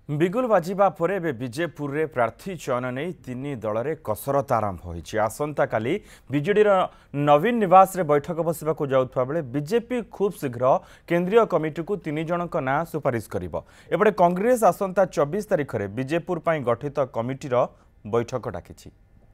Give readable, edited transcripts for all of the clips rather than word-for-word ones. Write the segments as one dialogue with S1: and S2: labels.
S1: बिगुल बाजिबा परे एबे बीजेपुर रे प्रार्थी चयन नहीं तीन दल में कसरत आरंभ होईछि। आसंता काली बीजेडीर नवीन निवास रे बैठक बसिबाकु जाउथबा बेले बीजेपी खूब शीघ्र केंद्रीय कमिटी को 3 जनक नाँ सुपारिश करिबो। एपटे कांग्रेस आसंता 24 तारिख रे बीजेपुर पई गठित कमिटीर बैठक डाकिछि।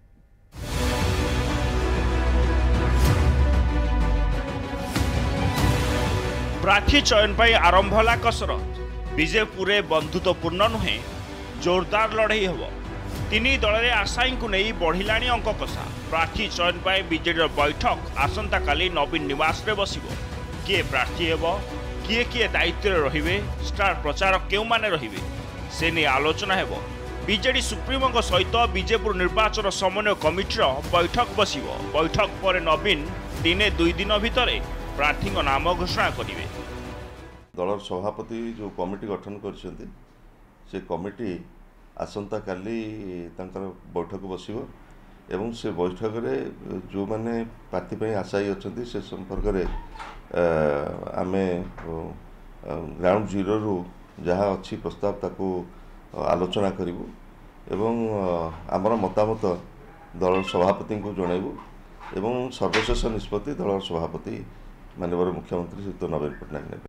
S2: प्रार्थी चयन पर आरंभ होला कसरत। बीजेपुर बंधुत्वपूर्ण नुहे जोरदार लड़ई हम। तीन दल में आशाई को नहीं बढ़ला अंक कषा। प्रार्थी चयन पर बीजेडी बैठक आसंता काली नवीन निवास रे बसिबो। किए प्रार्थी हेब, किए किए दायित्व रे स्टार प्रचारक केउ माने रहिबे से नहीं आलोचना हेब। बीजेडी सुप्रीमो सहित बीजेपुर निर्वाचन समन्वय कमिटीर बैठक बसिबो। बैठक पर नवीन दिने 2 दिन भितर प्रार्थी नाम घोषणा करेंगे।
S3: दलर सभापति जो कमिटी गठन करछन्ती से कमिटी आसंता काली तांकर बैठक बसिबो एवं से बैठक रे जो माने पार्टी पे आशायी अछन्ती से संपर्क रे आमे ग्राउंड जीरो रु जहाँ अच्छी प्रस्ताव ताको आलोचना करिबो एवं आमर मतामत दल सभापति को जणाइबो एवं सर्वशेष निष्पत्ति दल सभापति माननीय मुख्यमंत्री श्री नवीन पट्टनायक ने।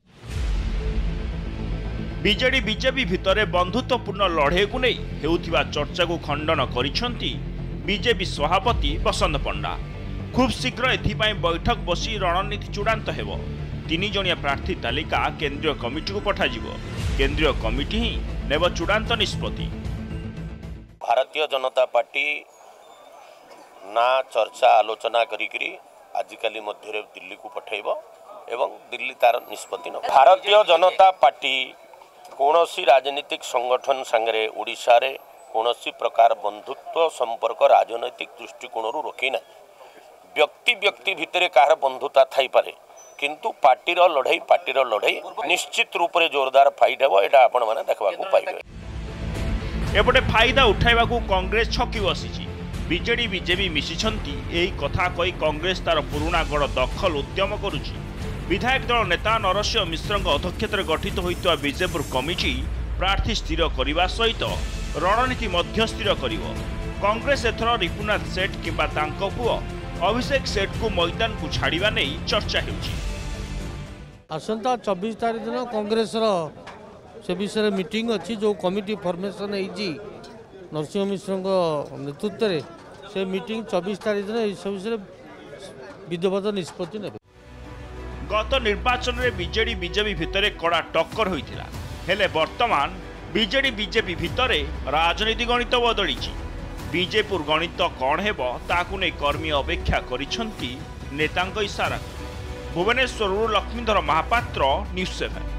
S2: बीजेडी बीजेपी भितर बंधुत्वपूर्ण लड़े को नहीं हेउथिबा चर्चा को खंडन करिसेंती बीजेपी सभापति बसंत पंडा। खूब शीघ्र एथिपाई बैठक बसी रणनीति चूड़ांत हेबो। 3 जणिया प्रार्थी तालिका केंद्रीय कमिटी को पठाजिबो। केंद्रीय कमिटी ही नेब चूड़ांत निष्पत्ति।
S4: भारतीय जनता पार्टी ना चर्चा आलोचना करी आजिकाली मध्य दिल्ली को पठाइबो एवं दिल्ली तार निष्पत्ति न। भारतीय जनता पार्टी कौनसी राजनीतिक संगठन संगे ओडिशा रे कौनसी प्रकार बंधुत्व संपर्क राजनैतिक दृष्टिकोण रखी ना। व्यक्ति व्यक्ति भितर कहार बंधुता थाई पारे किंतु पार्टीर लड़ाई निश्चित रूप से जोरदार फाइट हेबो। एटा आपण माने देखबा को पाइबे।
S2: एपटे फायदा उठाइबा को कांग्रेस छकी बसिछि। बीजेडी बीजेपी मिशिछंती एही कथा कही कांग्रेस तार पुराना गड़ दखल उद्यम करुछि। विधायक दल नेता नरसिंह मिश्र अध्यक्षतार गठित होइतवा बीजेपुर कमिटी प्रार्थी स्थिर करने सहित रणनीति मध्य स्थिर करिवो। कांग्रेस एथर रिपुनाथ सेठ किंबा तांको पुओ अभिषेक सेठ को मैदान को छाड़िबा नै चर्चा हेउछि।
S5: आसंता 24 तारिख दिन कांग्रेस से विषय मीटिंग अच्छी जो कमिटी फॉर्मेशन होइछि नरसिंह मिश्र नेतृत्व में से मीटिंग 24 तारिख दिन इस विषय विधिवत निष्पत्ति नेबे।
S2: गत निर्वाचन में बीजेडी बीजेपी भितर कड़ा टक्कर होइथिला। हेले वर्तमान बीजेडी बीजेपी भितर राजनीति गणित बदली। बीजेपुर गणित कौन हेबो ताकु नै कर्मी अपेक्षा करिसंती नेतांक इशारा। भुवनेश्वर लक्ष्मीधर महापात्र, न्यूज़ 7।